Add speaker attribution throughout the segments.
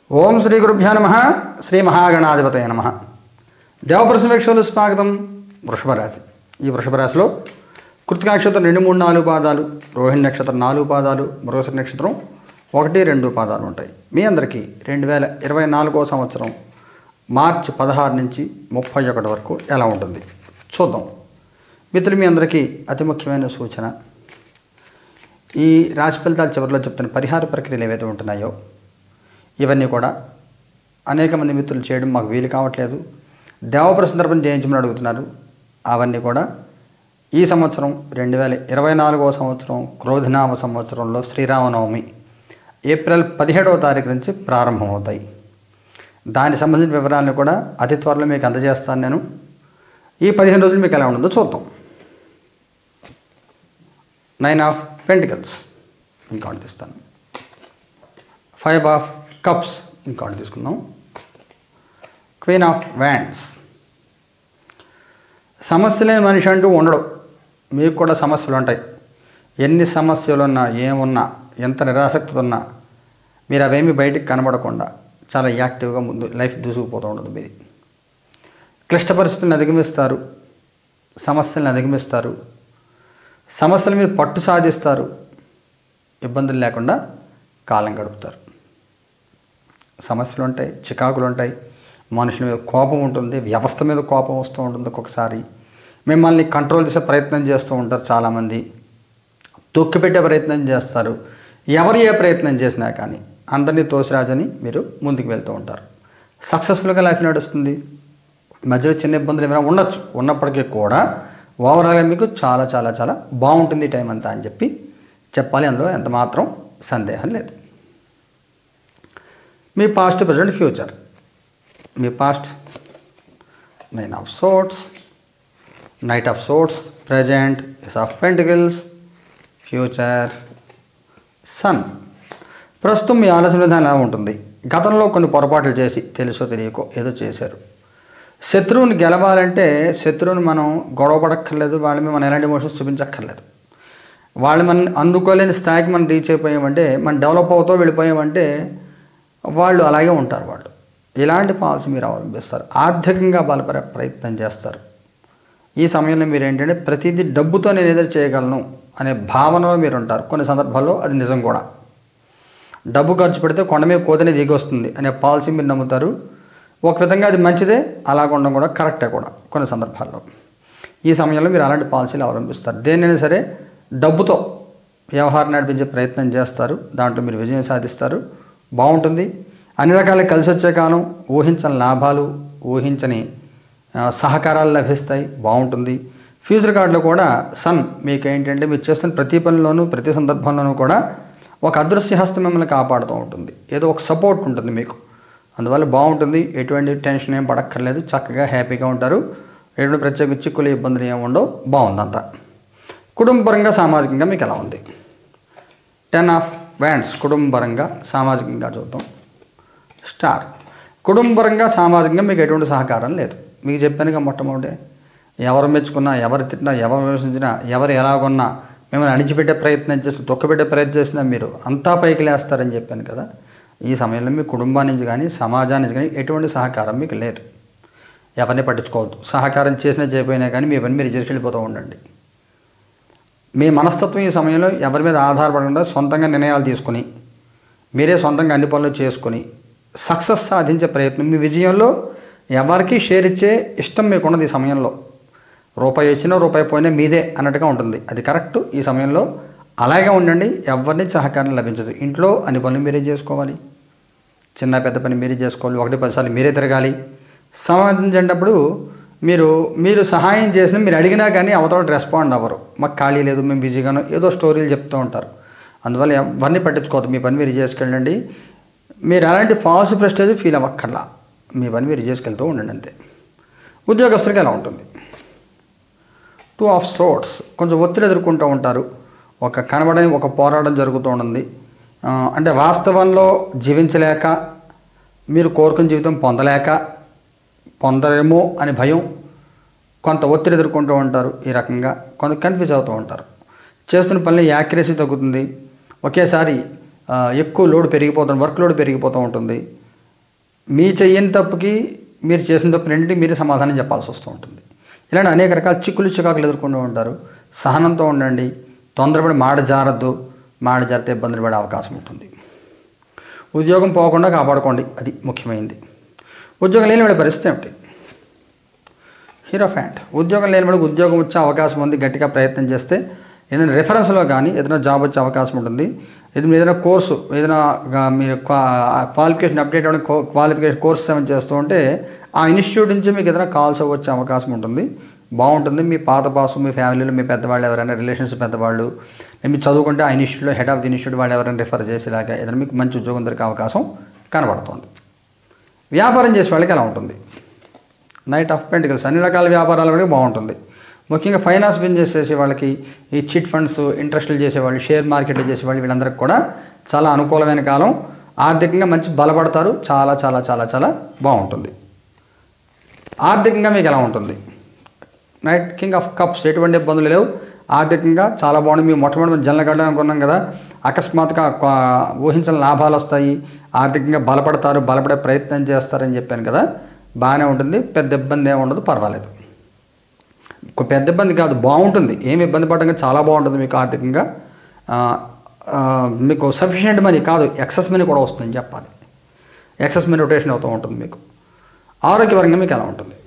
Speaker 1: ఓం శ్రీ గురుభ్యో నమః. శ్రీ మహాగణాధిపతయ నమః. దేవప్రశ్న వీక్షకులు స్వాగతం. వృషభ రాశి. ఈ వృషభ రాశిలో కృతికా నక్షత్రం 2, 3, 4 పాదాలు, రోహిణి నక్షత్రం 4 పాదాలు, మృగశిర నక్షత్రం 1, 2 పాదాలు ఉంటాయి. మీ అందరికీ 2024 సంవత్సరం మార్చి 16 నుంచి 31 వరకు ఎలా ఉంటుంది చూద్దాం. మిత్రులు, మీ అందరికీ అతి ముఖ్యమైన సూచన, ఈ రాశి ఫలితాలు చివరిలో చెప్తున్న పరిహార ప్రక్రియలు ఏవైతే ఉంటున్నాయో ఇవన్నీ కూడా అనేక మంది మిత్రులు చేయడం మాకు వీలు కావట్లేదు, దేవప్రశ్న తరపున చేయించమని అడుగుతున్నారు. అవన్నీ కూడా ఈ సంవత్సరం 2024 సంవత్సరం క్రోధినామ సంవత్సరంలో శ్రీరామనవమి ఏప్రిల్ 17వ తారీఖు నుంచి ప్రారంభమవుతాయి. దానికి సంబంధించిన వివరాలను కూడా అతి త్వరలో మీకు అందజేస్తాను. నేను ఈ 15 రోజులు మీకు ఎలా ఉంటుందో చూద్దాం. 9 ఆఫ్ పెంటికల్స్ ఇంకౌంట్ తీస్తాను. 5 ఆఫ్ కప్స్ ఇంకౌంట్ తీసుకుందాం. Queen of wands. సమస్య లేని మనిషి అంటూ ఉండడు. మీకు కూడా సమస్యలు ఉంటాయి. ఎన్ని సమస్యలున్నా, ఏమున్నా, ఎంత నిరాసక్తి ఉన్నా మీరు అవేమీ బయటికి కనబడకుండా చాలా యాక్టివ్గా ముందు లైఫ్ దూసుకుపోతూ ఉంటుంది. మీది క్లిష్ట పరిస్థితులను అధిగమిస్తారు, సమస్యలను అధిగమిస్తారు, సమస్యల మీద పట్టు సాధిస్తారు, ఇబ్బందులు లేకుండా కాలం గడుపుతారు. సమస్యలు ఉంటాయి, చికాకులు ఉంటాయి, మనుషుల మీద కోపం ఉంటుంది, వ్యవస్థ మీద కోపం వస్తూ ఉంటుంది. ఒక్కొక్కసారి మిమ్మల్ని కంట్రోల్ చేసే ప్రయత్నం చేస్తూ ఉంటారు. చాలామంది తొక్కిపెట్టే ప్రయత్నం చేస్తారు. ఎవరు ఏ ప్రయత్నం చేసినా కానీ అందరినీ తోసిరాజని మీరు ముందుకు వెళ్తూ ఉంటారు. సక్సెస్ఫుల్గా లైఫ్ నడుస్తుంది. మధ్యలో చిన్న ఇబ్బందులు ఏమైనా ఉండొచ్చు, ఉన్నప్పటికీ కూడా ఓవరాల్గా మీకు చాలా చాలా చాలా బాగుంటుంది టైం అంతా అని చెప్పాలి. అందులో ఎంత మాత్రం సందేహం లేదు. మీ పాస్ట్, ప్రజెంట్, ఫ్యూచర్. మీ past 9 of swords, knight of swords, present ace of pentacles, future sun. ప్రస్తుతం మీ ఆలోచన విధానం ఎలా ఉంటుంది? గతంలో కొన్ని పొరపాట్లు చేసి తెలుసో తెలియకో ఏదో చేశారు. శత్రువుని గెలవాలంటే శత్రువుని మనం గొడవ పడక్కర్లేదు, వాళ్ళ మీద మనం ఎలాంటి ఎమోషన్స్ చూపించక్కర్లేదు. వాళ్ళు మనం అందుకోలేని స్థాయికి మనం రీచ్ అయిపోయామంటే, మనం డెవలప్ అవుతూ వెళ్ళిపోయామంటే వాళ్ళు అలాగే ఉంటారు. వాళ్ళు ఇలాంటి పాలసీ మీరు అవలంబిస్తారు. ఆర్థికంగా బలపడే ప్రయత్నం చేస్తారు. ఈ సమయంలో మీరు ఏంటంటే ప్రతిదీ డబ్బుతో నేను ఏదో చేయగలను అనే భావనలో మీరు ఉంటారు. కొన్ని సందర్భాల్లో అది నిజం కూడా. డబ్బు ఖర్చు పెడితే కొండ మీద కోతనే దిగి వస్తుంది అనే పాలసీ మీరు నమ్ముతారు. ఒక విధంగా అది మంచిదే, అలాగ ఉండడం కూడా కరెక్టే కూడా కొన్ని సందర్భాల్లో. ఈ సమయంలో మీరు అలాంటి పాలసీలు అవలంబిస్తారు. దేన్నైనా సరే డబ్బుతో వ్యవహారం నడిపించే ప్రయత్నం చేస్తారు. దాంట్లో మీరు విజయం సాధిస్తారు. బాగుంటుంది. అన్ని రకాలుగా కలిసి వచ్చే కాలం, ఊహించని లాభాలు, ఊహించని సహకారాలు లభిస్తాయి. బాగుంటుంది. ఫ్యూచర్ కార్డులో కూడా సన్ మీకు ఏంటంటే మీరు చేస్తున్న ప్రతి పనిలోనూ, ప్రతి సందర్భంలోనూ కూడా ఒక అదృశ్య హస్తం మిమ్మల్ని కాపాడుతూ ఉంటుంది. ఏదో ఒక సపోర్ట్ ఉంటుంది మీకు. అందువల్ల బాగుంటుంది. ఎటువంటి టెన్షన్ ఏం పడక్కర్లేదు. చక్కగా హ్యాపీగా ఉంటారు. ఎటువంటి ప్రత్యేక చిక్కులు, ఇబ్బందులు ఏమి ఉండవు. బాగుందంతా. కుటుంబపరంగా, సామాజికంగా మీకు ఎలా ఉంది? 10 ఆఫ్ వ్యాండ్స్. కుటుంబపరంగా, సామాజికంగా చూద్దాం. స్టార్. కుటుంబపరంగా, సామాజికంగా మీకు ఎటువంటి సహకారం లేదు. మీకు చెప్పానుగా మొట్టమొదటి, ఎవరు మెచ్చుకున్నా, ఎవరు తిట్టినా, ఎవరు విమర్శించినా, ఎవరు ఎలాగొన్నా మిమ్మల్ని అణిచిపెట్టే ప్రయత్నం చేసి, తొక్కబెట్టే ప్రయత్నం చేసినా మీరు అంతా పైకి లేస్తారని చెప్పాను కదా. ఈ సమయంలో మీ కుటుంబాన్ని నుంచి కానీ, సమాజాన్ని నుంచి కానీ ఎటువంటి సహకారం మీకు లేదు. ఎవరిని పట్టించుకోవద్దు. సహకారం చేసినా చేయకపోయినా కానీ మీ పని మీరు చేసుకెళ్ళిపోతూ ఉండండి. మీ మనస్తత్వం ఈ సమయంలో ఎవరి మీద ఆధారపడకుండా సొంతంగా నిర్ణయాలు తీసుకుని, మీరే సొంతంగా అన్ని పనులు చేసుకుని సక్సెస్ సాధించే ప్రయత్నం. మీ విజయంలో ఎవరికి షేర్ ఇచ్చే ఇష్టం మీకు ఉన్నది. ఈ సమయంలో రూపాయి వచ్చినా రూపాయి పోయినా మీదే అన్నట్టుగా ఉంటుంది. అది కరెక్ట్. ఈ సమయంలో అలాగే ఉండండి. ఎవరిని సహకారం లభించదు. ఇంట్లో అన్ని పనులు మీరే చేసుకోవాలి. చిన్న పెద్ద పని మీరే చేసుకోవాలి. 1-10 సార్లు మీరే తిరగాలి. సంబంధించేటప్పుడు మీరు సహాయం చేసిన, మీరు అడిగినా కానీ అవతల రెస్పాండ్ అవ్వరు. మాకు ఖాళీ లేదు, మేము బిజీగాను, ఏదో స్టోరీలు చెప్తూ ఉంటారు. అందువల్ల ఎవరిని పట్టించుకోవద్దు. మీ పని మీరు చేసుకెళ్ళండి. మీరు అలాంటి ఫాల్స్ ప్రెస్టేజ్ ఫీల్ అవ్వక్కర్లా. మీ పని మీరు చేసుకెళ్తూ ఉండండి అంతే. ఉద్యోగస్తులకి ఎలా ఉంటుంది? 2 ఆఫ్ సోర్డ్స్. కొంచెం ఒత్తిడి ఎదుర్కొంటూ ఉంటారు. ఒక పోరాటం జరుగుతూ ఉంటుంది. అంటే వాస్తవంలో జీవించలేక, మీరు కోరుకున్న జీవితం పొందరేమో అని భయం, కొంత ఒత్తిడి ఎదుర్కొంటూ ఉంటారు. ఈ రకంగా కొంత కన్ఫ్యూజ్ అవుతూ ఉంటారు. చేస్తున్న పనిలో యాక్యురసీ తగ్గుతుంది. ఒకేసారి ఎక్కువ లోడ్ పెరిగిపోతుంది, వర్క్ లోడ్ పెరిగిపోతూ ఉంటుంది. మీ చెయ్యని తప్పుకి మీరు చేసిన తప్పు రెండింటికి మీరే సమాధానం చెప్పాల్సి వస్తూ ఉంటుంది. ఇలాంటి అనేక రకాల చికాకులు ఎదుర్కొంటూ ఉంటారు. సహనంతో ఉండండి, తొందరపడి మాట జారద్దు, మాట జారితే ఇబ్బందులు పడే అవకాశం ఉంటుంది. ఉద్యోగం పోకుండా కాపాడుకోండి, అది ముఖ్యమైనది. ఉద్యోగం లేనివాడి పరిస్థితి ఏమిటి? హీరోఫాంట్. ఉద్యోగం లేనివాడికి ఉద్యోగం వచ్చే అవకాశం ఉంది. గట్టిగా ప్రయత్నం చేస్తే ఏదైనా రెఫరెన్స్లో కానీ ఏదైనా జాబ్ వచ్చే అవకాశం ఉంటుంది. ఏదైనా కోర్సు, ఏదైనా మీరు క్వాలిఫికేషన్ అప్డేట్ అవ్వడానికి క్వాలిఫికేషన్ కోర్సెస్ ఏమైనా చేస్తూ ఉంటే ఆ ఇన్స్టిట్యూట్ నుంచి మీకు ఏదైనా కాల్స్ వచ్చే అవకాశం ఉంటుంది. బాగుంటుంది. మీ పాత బాసు, మీ ఫ్యామిలీలో మీ పెద్దవాళ్ళు ఎవరైనా, రిలేషన్స్ పెద్దవాళ్ళు, మీరు చదువుకుంటే ఆ ఇన్స్టిట్యూట్లో హెడ్ ఆఫ్ ది ఇన్స్టిట్యూట్ వాళ్ళు ఎవరైనా రిఫర్ చేసేలాగా ఏదైనా మీకు మంచి ఉద్యోగం దొరికే అవకాశం కనబడుతుంది. వ్యాపారం చేసే వాళ్ళకి ఎలా ఉంటుంది? Knight of pentacles. అన్ని రకాల వ్యాపారాల కూడా బాగుంటుంది. ముఖ్యంగా ఫైనాన్స్ బిజినెస్ చేసే వాళ్ళకి, ఈ చిట్ ఫండ్స్, ఇంట్రెస్టులు చేసేవాళ్ళు, షేర్ మార్కెట్లు చేసేవాళ్ళు, వీళ్ళందరికీ కూడా చాలా అనుకూలమైన కాలం. ఆర్థికంగా మంచి బలపడతారు. చాలా చాలా చాలా చాలా బాగుంటుంది. ఆర్థికంగా మీకు ఎలా ఉంటుంది? Knight king of cups. ఎటువంటి ఇబ్బందులు లేవు. ఆర్థికంగా చాలా బాగుంది. మీ మొట్టమొదటి జల్లగడ్డ అనుకున్నాం కదా, అకస్మాత్తుగా ఊహించిన లాభాలు వస్తాయి. ఆర్థికంగా బలపడతారు, బలపడే ప్రయత్నం చేస్తారని చెప్పాను కదా, బాగానే ఉంటుంది. పెద్ద ఇబ్బంది ఏమి ఉండదు, పర్వాలేదు. పెద్ద ఇబ్బంది కాదు, బాగుంటుంది. ఏమి ఇబ్బంది పడడం చాలా బాగుంటుంది. మీకు ఆర్థికంగా మీకు సఫిషియెంట్ మనీ కాదు, ఎక్సెస్ మనీ కూడా వస్తుందని చెప్పాలి. ఎక్సెస్ మనీ రొటేషన్ అవుతూ ఉంటుంది మీకు. ఆరోగ్యపరంగా మీకు ఎలా ఉంటుంది?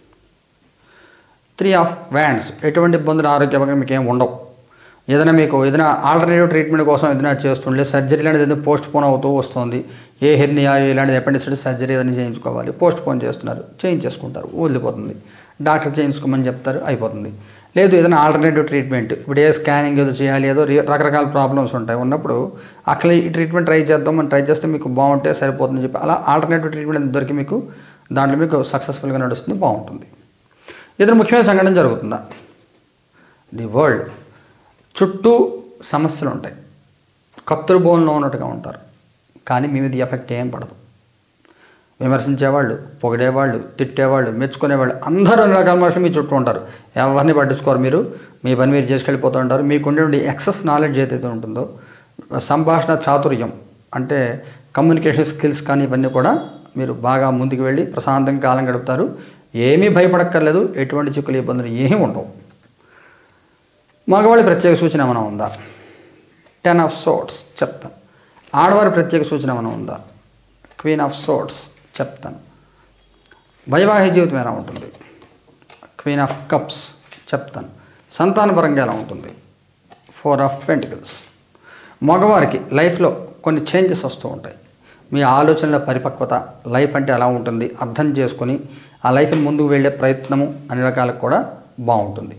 Speaker 1: 3 ఆఫ్ వ్యాండ్స్. ఎటువంటి ఇబ్బందులు ఆరోగ్యపరంగా మీకు ఏమి ఉండవు. ఏదైనా ఆల్టర్నేటివ్ ట్రీట్మెంట్ కోసం ఏదైనా చేస్తుండే, సర్జరీ లాంటిది ఏదైనా పోస్ట్ పోన్ అవుతూ వస్తుంది. ఏ హెర్నియా ఇలాంటిది అపెండిసైటిస్ సర్జరీ ఏదైనా చేయించుకోవాలి, పోస్ట్ పోన్ చేస్తున్నారు, చేయించేసుకుంటారు, వదిలిపోతుంది. డాక్టర్ చేయించుకోమని చెప్తారు, అయిపోతుంది. లేదు ఏదైనా ఆల్టర్నేటివ్ ట్రీట్మెంట్, ఇప్పుడు ఏ స్కానింగ్ ఏదో చేయాలి, ఏదో రకరకాల ప్రాబ్లమ్స్ ఉంటాయి. ఉన్నప్పుడు అక్కడ ఈ ట్రీట్మెంట్ ట్రై చేద్దాం, మనం ట్రై చేస్తే మీకు బాగుంటే సరిపోతుందని చెప్పి అలా ఆల్టర్నేటివ్ ట్రీట్మెంట్ దొరికి మీకు దాంట్లో మీకు సక్సెస్ఫుల్గా నడుస్తుంది, బాగుంటుంది. ఏదైనా ముఖ్యమైన సంఘటన జరుగుతుందా? The world. చుట్టూ సమస్యలు ఉంటాయి. కత్తురు బోన్లో ఉన్నట్టుగా ఉంటారు, కానీ మీ మీద ఎఫెక్ట్ ఏం పడదు. విమర్శించేవాళ్ళు, పొగిడేవాళ్ళు, తిట్టేవాళ్ళు, మెచ్చుకునేవాళ్ళు అందరూ అన్ని రకాల మనుషులు మీ చుట్టూ ఉంటారు. ఎవరిని పట్టించుకోరు. మీరు మీ పని మీరు చేసుకెళ్ళిపోతూ ఉంటారు. మీకుండే ఎక్సెస్ నాలెడ్జ్ ఏదైతే ఉంటుందో, సంభాషణ చాతుర్యం అంటే కమ్యూనికేషన్ స్కిల్స్ కానీ ఇవన్నీ కూడా మీరు బాగా ముందుకు వెళ్ళి ప్రశాంతంగా కాలం గడుపుతారు. ఏమీ భయపడక్కర్లేదు. ఎటువంటి చిక్కులు ఇబ్బందులు ఏమీ ఉండవు. మగవాళ్ళ ప్రత్యేక సూచన ఏమైనా ఉందా? 10 ఆఫ్ సోర్ట్స్ చెప్తాను. ఆడవారి ప్రత్యేక సూచన ఏమైనా ఉందా? క్వీన్ ఆఫ్ సోర్ట్స్ చెప్తాను. వైవాహిక జీవితం ఎలా ఉంటుంది? క్వీన్ ఆఫ్ కప్స్ చెప్తాను. సంతానపరంగా ఎలా ఉంటుంది? 4 ఆఫ్ పెంటికల్స్. మగవారికి లైఫ్లో కొన్ని చేంజెస్ వస్తూ ఉంటాయి. మీ ఆలోచనల పరిపక్వత, లైఫ్ అంటే ఎలా ఉంటుంది అర్థం చేసుకొని ఆ లైఫ్ని ముందుకు వెళ్ళే ప్రయత్నము అన్ని రకాలకు కూడా బాగుంటుంది.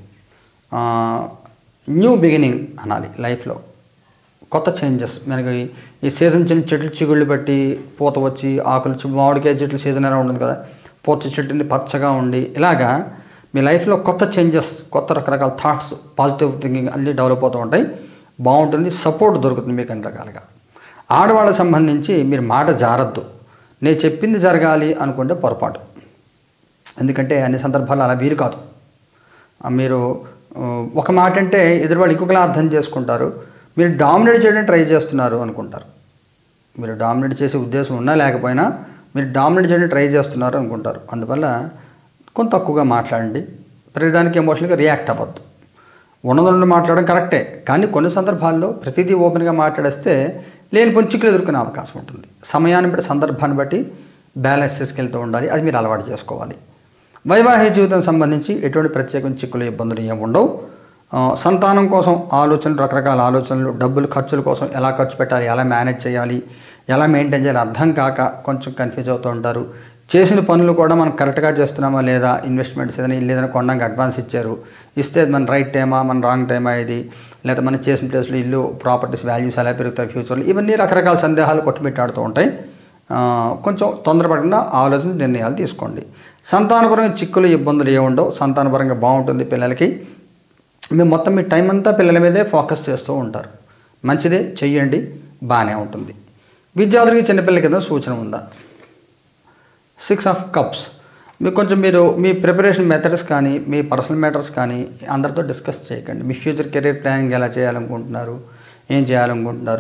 Speaker 1: న్యూ బిగినింగ్ అనాలి. లైఫ్లో కొత్త చేంజెస్. మనకి ఈ సీజన్ చెట్లు చిగుళ్ళు బట్టి పూత వచ్చి ఆకులు, మామిడికాయ చెట్లు సీజన్ ఎలా ఉంటుంది కదా, పూత చెట్టుని పచ్చగా ఉండి ఇలాగా మీ లైఫ్లో కొత్త చేంజెస్, కొత్త రకరకాల థాట్స్, పాజిటివ్ థింకింగ్ అన్నీ డెవలప్ అవుతూ ఉంటాయి. బాగుంటుంది. సపోర్ట్ దొరుకుతుంది మీకు అన్ని రకాలుగా. ఆడవాళ్ళకి సంబంధించి మీరు మాట జారద్దు. నేను చెప్పింది జరగాలి అనుకుంటే పొరపాటు. ఎందుకంటే అన్ని సందర్భాలు అలా వీలు కాదు. మీరు ఒక మాట అంటే ఎదురువాళ్ళు ఇంకొకలా అర్థం చేసుకుంటారు. మీరు డామినేట్ చేయడానికి ట్రై చేస్తున్నారు అనుకుంటారు. మీరు డామినేట్ చేసే ఉద్దేశం ఉన్నా లేకపోయినా మీరు డామినేట్ చేయడానికి ట్రై చేస్తున్నారు అనుకుంటారు. అందువల్ల కొంత తక్కువగా మాట్లాడండి. ప్రతిదానికి ఎమోషనల్గా రియాక్ట్ అవ్వద్దు. ఉన్నదండి మాట్లాడడం కరెక్టే, కానీ కొన్ని సందర్భాల్లో ప్రతిదీ ఓపెన్గా మాట్లాడేస్తే లేని పొంచికలు ఎదుర్కొనే అవకాశం ఉంటుంది. సమయాన్ని బట్టి, సందర్భాన్ని బట్టి బ్యాలెన్స్ చేసుకెళ్తూ ఉండాలి. అది మీరు అలవాటు చేసుకోవాలి. వైవాహిక జీవితం సంబంధించి ఎటువంటి ప్రత్యేకమైన చిక్కులు, ఇబ్బందులు ఏమి ఉండవు. సంతానం కోసం ఆలోచనలు, రకరకాల ఆలోచనలు, డబ్బులు ఖర్చుల కోసం ఎలా ఖర్చు పెట్టాలి, ఎలా మేనేజ్ చేయాలి, ఎలా మెయింటైన్ చేయాలి అర్థం కాక కొంచెం కన్ఫ్యూజ్ అవుతూ ఉంటారు. చేసిన పనులు కూడా మనం కరెక్ట్గా చేస్తున్నామా లేదా, ఇన్వెస్ట్మెంట్స్ ఏదైనా కొనడానికి అడ్వాన్స్ ఇచ్చారు, ఇస్తే మన రైట్ టైమా, మన రాంగ్ టైమా ఇది, లేదా మనం చేసిన ప్లేస్లో ఇల్లు ప్రాపర్టీస్ వాల్యూస్ ఎలా పెరుగుతాయి ఫ్యూచర్లో, ఇవన్నీ రకరకాల సందేహాలు కొట్టుమిట్టాడుతూ ఉంటాయి. కొంచెం తొందరపడకుండా ఆలోచన నిర్ణయాలు తీసుకోండి. సంతానపరమైన చిక్కులు, ఇబ్బందులు ఏముండవు. సంతానపరంగా బాగుంటుంది. పిల్లలకి మేము మొత్తం మీ టైం అంతా పిల్లల మీదే ఫోకస్ చేస్తూ ఉంటారు. మంచిదే, చెయ్యండి, బాగానే ఉంటుంది. విద్యార్థులకి, చిన్నపిల్లలకి ఏదైనా సూచన ఉందా? 6 ఆఫ్ కప్స్. మీరు మీ ప్రిపరేషన్ మెథడ్స్ కానీ, మీ పర్సనల్ మ్యాటర్స్ కానీ అందరితో డిస్కస్ చేయకండి. మీ ఫ్యూచర్ కెరీర్ ప్లానింగ్ ఎలా చేయాలనుకుంటున్నారు, ఏం చేయాలనుకుంటున్నారు,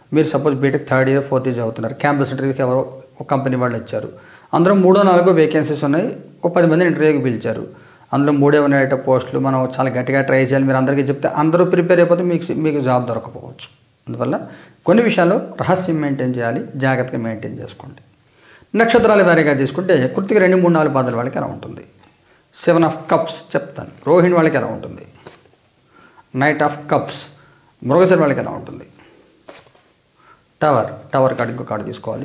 Speaker 1: మీరు suppose BTech third year fourth year చదువుతున్నారు, క్యాంపస్ ఇంటర్వ్యూకి ఎవరో ఒక కంపెనీ వాళ్ళు ఇచ్చారు, అందులో 3-4 వేకెన్సీస్ ఉన్నాయి, ఒక 10 మందిని ఇంటర్వ్యూకి పిలిచారు, అందులో 3 ఉన్నాయట పోస్టులు, మనం చాలా గట్టిగా ట్రై చేయాలి, మీరు అందరికీ చెప్తే అందరూ ప్రిపేర్ అయిపోతే మీకు జాబ్ దొరకపోవచ్చు. అందువల్ల కొన్ని విషయాల్లో రహస్యం మెయింటైన్ చేయాలి, జాగ్రత్తగా మెయింటైన్ చేసుకోండి. నక్షత్రాల వారీగా తీసుకుంటే కృత్తిక 2, 3, 4 పాదాల వాళ్ళకి ఎలా ఉంటుంది? 7 ఆఫ్ కప్స్ చెప్తాను. రోహిణి వాళ్ళకి ఎలా ఉంటుంది? Knight of cups. మృగశిర వాళ్ళకి ఎలా ఉంటుంది? టవర్ కార్డు ఇంకో కార్డు తీసుకోవాలి.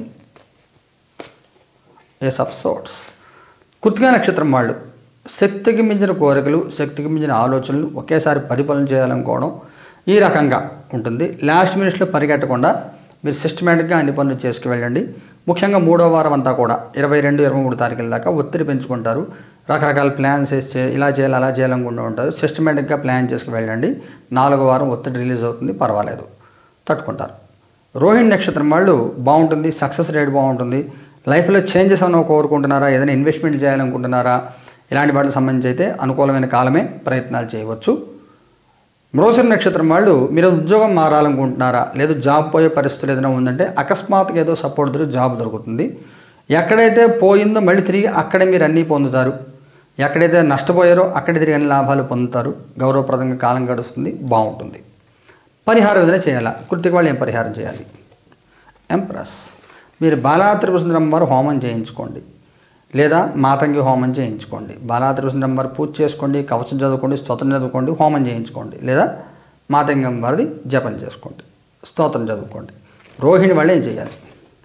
Speaker 1: Ace of swords. కృత్తిక నక్షత్రం వాళ్ళు శక్తికి మించిన కోరికలు, శక్తికి మించిన ఆలోచనలు, ఒకేసారి 10 పనులు చేయాలనుకోవడం ఈ రకంగా ఉంటుంది. లాస్ట్ మినిట్స్లో పరిగెట్టకుండా మీరు సిస్టమేటిక్గా అన్ని పనులు చేసుకువెళ్ళండి. ముఖ్యంగా 3వ వారం అంతా కూడా 22, 23 తారీఖుల దాకా ఒత్తిడి పెంచుకుంటారు. రకరకాల ప్లాన్స్ వేసి ఇలా చేయాలి అలా చేయాలనుకుంటూ ఉంటారు. సిస్టమేటిక్గా ప్లాన్ చేసుకుని వెళ్ళండి. 4వ వారం ఒత్తిడి రిలీజ్ అవుతుంది, పర్వాలేదు, తట్టుకుంటారు. రోహిణి నక్షత్రం వాళ్ళు బాగుంటుంది, సక్సెస్ రేట్ బాగుంటుంది. లైఫ్లో చేంజెస్ ఏమైనా కోరుకుంటున్నారా, ఏదైనా ఇన్వెస్ట్మెంట్ చేయాలనుకుంటున్నారా, ఇలాంటి వాటికి సంబంధించి అయితే అనుకూలమైన కాలమే, ప్రయత్నాలు చేయవచ్చు. మృగశిర నక్షత్రం వాళ్ళు మీరు ఉద్యోగం మారాలనుకుంటున్నారా, లేదు జాబ్ పోయే పరిస్థితులు ఏదైనా ఉందంటే అకస్మాత్తుగా ఏదో సపోర్ట్ దొరికి జాబ్ దొరుకుతుంది. ఎక్కడైతే పోయిందో మళ్ళీ తిరిగి అక్కడే మీరు అన్నీ పొందుతారు. ఎక్కడైతే నష్టపోయారో అక్కడే తిరిగి అన్ని లాభాలు పొందుతారు. గౌరవప్రదంగా కాలం గడుస్తుంది, బాగుంటుంది. పరిహారం ఏదైనా చేయాలా? కృత్తిక వాళ్ళు ఏం పరిహారం చేయాలి? ఎంప్రెస్. మీరు బాలా త్రిపుర సుందరి అమ్మవారు హోమం చేయించుకోండి, లేదా మాతంగి హోమం చేయించుకోండి. బాలా త్రిపుర సుందరి అమ్మవారు పూజ చేసుకోండి, కవచం చదువుకోండి, స్తోత్రం చదువుకోండి, హోమం చేయించుకోండి, లేదా మాతంగి అమ్మవారిది జపం చేసుకోండి, స్తోత్రం చదువుకోండి. రోహిణి వాళ్ళు ఏం చేయాలి?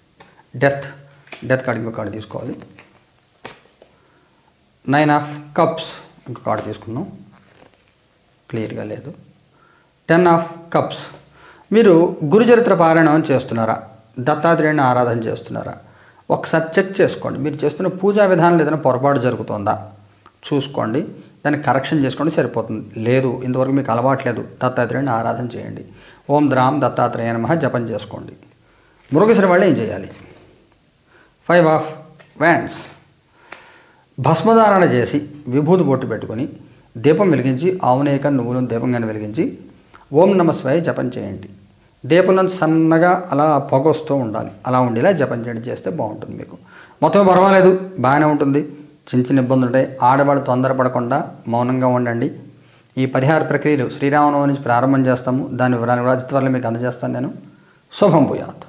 Speaker 1: డెత్ కార్డు ఇంకో కార్డు తీసుకోవాలి. 9 ఆఫ్ కప్స్ ఇంకో కార్డు తీసుకుందాం, క్లియర్గా లేదు. 10 ఆఫ్ కప్స్. మీరు గురుచరిత్ర పారాయణం చేస్తున్నారా, దత్తాత్రేయుని ఆరాధన చేస్తున్నారా, ఒకసారి చెక్ చేసుకోండి. మీరు చేస్తున్న పూజా విధానంలో ఏదైనా పొరపాటు జరుగుతుందా చూసుకోండి, దాన్ని కరెక్షన్ చేసుకోండి, సరిపోతుంది. లేదు ఇంతవరకు మీకు అలవాట్లేదు, దత్తాత్రేయుని ఆరాధన చేయండి. ఓం ద్రాం దత్తాత్రేయ నమః జపం చేసుకోండి. మృగశిర వాళ్ళు ఏం చేయాలి? 5 ఆఫ్ వ్యాండ్స్. భస్మధారణ చేసి విభూతి బొట్టు పెట్టుకొని దీపం వెలిగించి, ఆవునేక నువ్వులను దీపంగానే వెలిగించి ఓం నమ శివాయ జపం చేయండి. దీపంలో సన్నగా అలా పొగొస్తూ ఉండాలి, అలా ఉండేలా జపం చేయడం చేస్తే బాగుంటుంది. మీకు మొత్తం పర్వాలేదు, బాగానే ఉంటుంది. చిన్న ఇబ్బందులు ఉంటాయి. ఆడవాళ్ళు తొందరపడకుండా మౌనంగా ఉండండి. ఈ పరిహార ప్రక్రియలు శ్రీరామనవమి నుంచి ప్రారంభం చేస్తాము. దాని వివరాలు కూడా అతి త్వరలో మీకు అందజేస్తాను నేను. శుభం భూయాత్.